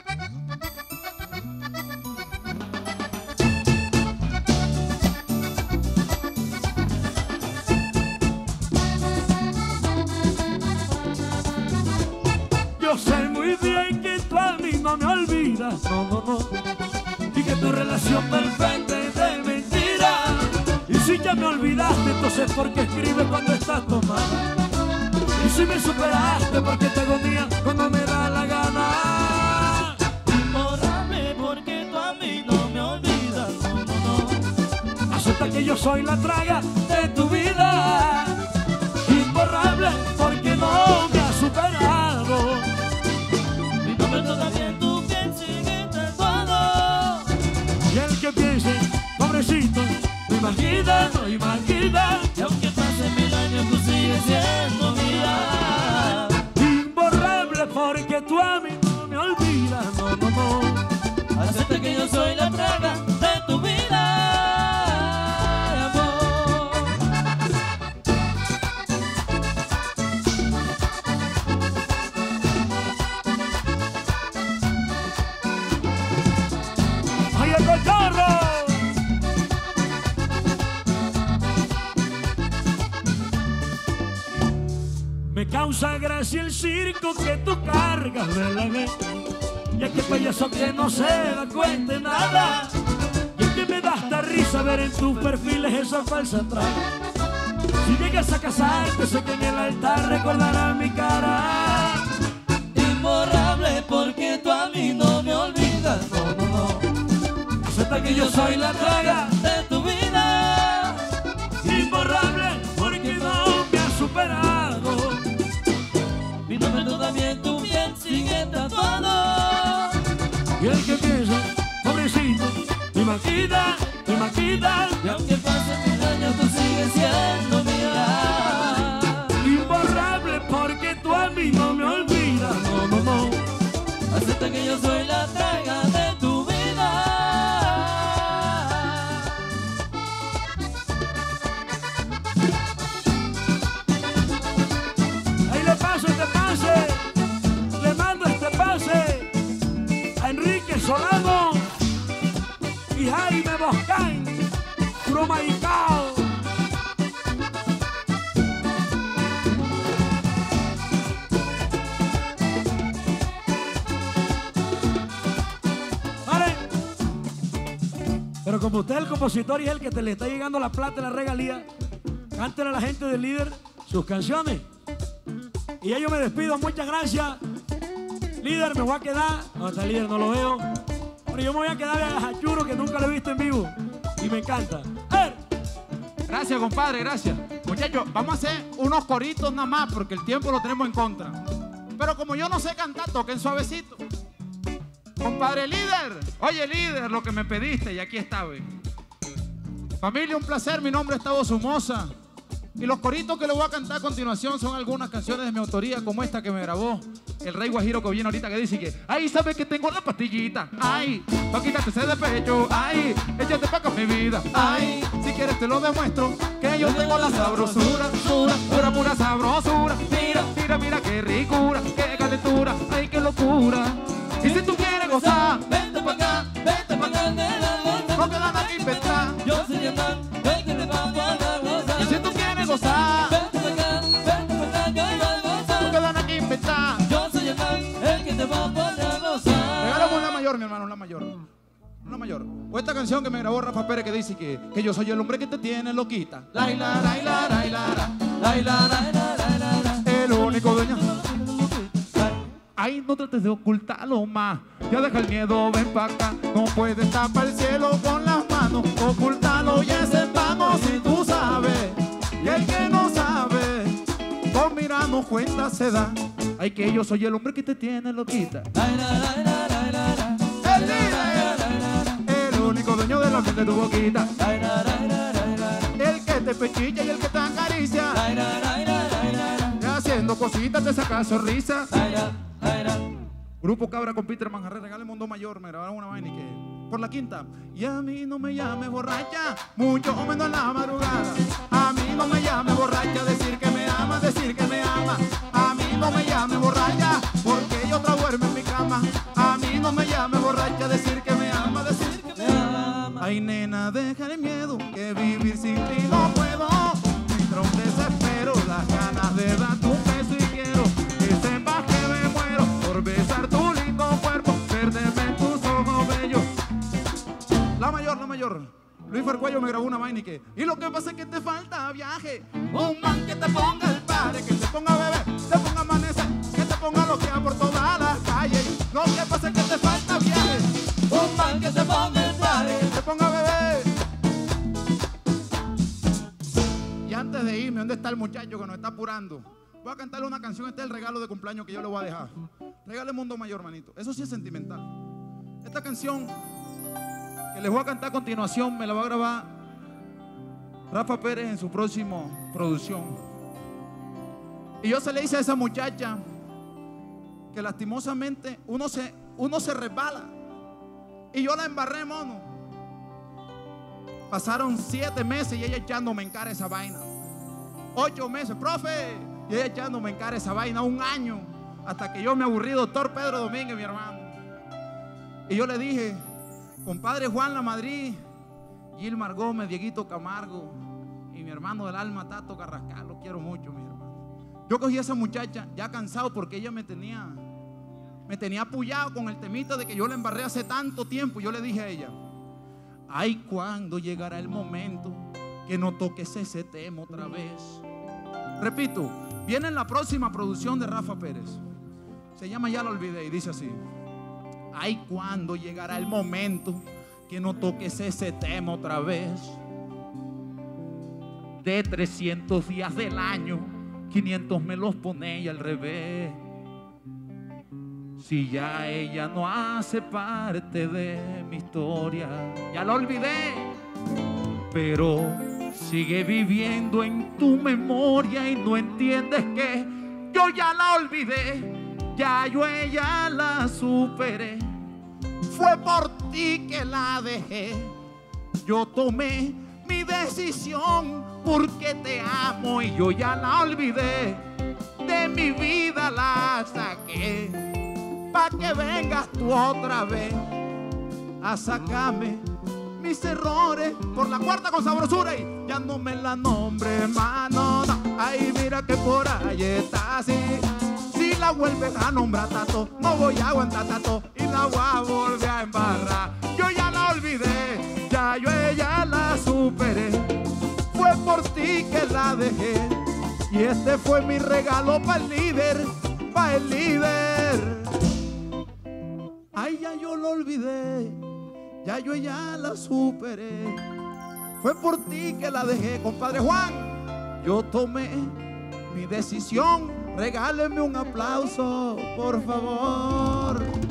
Yo sé muy bien que tú a mí no me olvidas, no, no, no, y que tu relación perfecta es de mentira. Y si ya me olvidaste, entonces ¿por qué escribes cuando estás tomada? Y si me superaste, ¿por qué te agonía cuando me da la gana? Imborrable porque tú a mí no me olvidas, no, no, no. Acepta que yo soy la traga de tu vida. Imborrable porque no me has superado. Mi nombre todavía en tu piel sigue tatuado. Y el que piense, pobrecito, no imagina, no imagina. Y aunque pasen 1000 años tú sigues siendo mía. Imborrable porque tú a mí no me olvidas, no, no, no. Acepta que yo soy la traga de tu vida, amor. ¡Ay, el cachorro! Me causa gracia el circo que tú cargas de la vez. Y aquel payaso que no se da cuenta de nada. Y es que me da hasta risa ver en tus perfiles esa falsa traga. Si llegas a casarte, sé que en el altar recordarás mi cara. Imborrable porque tú a mí no me olvidas, no, no, no. Acepta que yo soy la traga de tu vida. imborrable porque no me has superado. Mi nombre todavía en tu piel sigue tatuado. Y el que piensa, pobrecito, te imagina, te imagina. Y aunque pasen 1000 años tú sigues siendo mía. Imborrable porque tú a mí no me olvidas, no, no, no. Acepta que yo soy la traga de tu vida. Ahí le paso este pase, le mando este pase a Enrique Solano y Jaime Boscain, puro Maicao. Vale, pero como usted es el compositor y es el que te le está llegando la plata y la regalía, cántele a la gente del Líder sus canciones. Y ya yo me despido, muchas gracias. Líder, me voy a quedar. No, está el Líder, no lo veo. Pero yo me voy a quedar a Jachuro, que nunca lo he visto en vivo. Y me encanta. Gracias, compadre, gracias. Muchachos, vamos a hacer unos coritos nada más porque el tiempo lo tenemos en contra. Pero como yo no sé cantar, toquen suavecito. Compadre Líder, oye Líder, lo que me pediste y aquí está, ve. Familia, un placer, mi nombre es Tavo Somoza. Y los coritos que les voy a cantar a continuación son algunas canciones de mi autoría, como esta que me grabó el Rey Guajiro que viene ahorita, que dice que ay, sabes que tengo la pastillita, ay, pa' quitarte ese de pecho, ay, échate pa' acá mi vida, ay, si quieres te lo demuestro, que yo tengo la sabrosura, pura, pura sabrosura, mira, mira, mira qué ricura, qué calentura, ay, qué locura. Y si tú quieres gozar, Vente pa' acá, no quedan aquí inventar. yo soy el man, el que te va a dar gozar. Y si tú quieres gozar, Vente pa' acá, que hoy va a no gozar. quedan aquí inventar. Yo soy el man, el que te va a poder gozar. Regálame una mayor, mi hermano, una mayor. Una mayor. O esta canción que me grabó Rafa Pérez que dice que yo soy el hombre que te tiene loquita. Laila, laila, laila, laila, laila, laila, el único dueño. Ay, no trates de ocultarlo más. Ya deja el miedo, ven pa' acá. No puedes tapar el cielo con las manos. Ocultarlo y es en vano si tú sabes. Y el que no sabe, con mirarnos cuenta se da. Ay, que yo soy el hombre que te tiene loquita. El líder, el único dueño de la piel de tu boquita. El que te pechilla y el que te acaricia. Y haciendo cositas te saca sonrisa. Grupo Cabra con Peter Manjarre, regale Mundo Mayor, me grabaron una vaina y que por la quinta. Y a mí no me llames borracha, mucho menos en la madrugada. A mí no me llames borracha, decir que me ama, decir que me ama. A mí no me llames borracha, porque y otra duerme en mi cama. A mí no me llame borracha, decir que me ama, decir que me ama. Ay, nena, deja el miedo, que vivir sin ti no puedo. Entra un desespero, las ganas de darte un beso y quiero que sepas que me muero por besar tu lindo cuerpo, perdeme en tus ojos bellos. La mayor. Luis Farcuello me grabó una vaina y lo que pasa es que te falta viaje. Un man que te ponga el padre, que te ponga a beber, te ponga a amanecer, que te ponga a loquear por todas las calles. Lo que pasa es que te falta viaje. Un man que te ponga el padre, que te ponga a beber. Y antes de irme, ¿dónde está el muchacho que nos está apurando? Voy a cantarle una canción, este es el regalo de cumpleaños que yo le voy a dejar. Regale Mundo Mayor, manito. Eso sí es sentimental. Esta canción que les voy a cantar a continuación me la va a grabar Rafa Pérez en su próxima producción. Y yo se le hice a esa muchacha que lastimosamente uno se resbala. Y yo la embarré, mono. Pasaron 7 meses y ella echándome en cara esa vaina. 8 meses, profe, y ella echándome en cara esa vaina. 1 año, hasta que yo me aburrí, doctor Pedro Domínguez, mi hermano. Y yo le dije, compadre Juan La Madrid, Gilmar Gómez, Dieguito Camargo y mi hermano del alma Tato Carrascal, lo quiero mucho, mi hermano. Yo cogí a esa muchacha ya cansado porque ella me tenía apoyado con el temita de que yo la embarré hace tanto tiempo. Yo le dije a ella, ay, ¿cuándo llegará el momento que no toques ese tema otra vez? Repito, viene en la próxima producción de Rafa Pérez, se llama Ya lo olvidé y dice así: ay, ¿cuándo llegará el momento que no toques ese tema otra vez? De 300 días del año, 500 me los pone y al revés. Si ya ella no hace parte de mi historia, ya la olvidé, pero sigue viviendo en tu memoria y no entiendes que yo ya la olvidé, ya yo ella la superé. Fue por ti que la dejé, yo tomé mi decisión porque te amo y yo ya la olvidé, de mi vida la saqué. Pa' que vengas tú otra vez a sacarme mis errores por la cuarta con sabrosura y ya no me la nombre, hermano, no. Ay, mira que por ahí está así. Si la vuelven a nombrar Tato, no voy a aguantar Tato y la voy a volver a embarrar. Yo ya la olvidé, ya yo ella la superé. Fue por ti que la dejé y este fue mi regalo para el líder, para el líder. Ay, ya yo lo olvidé, ya yo ya la superé. Fue por ti que la dejé, compadre Juan. Yo tomé mi decisión. Regáleme un aplauso, por favor.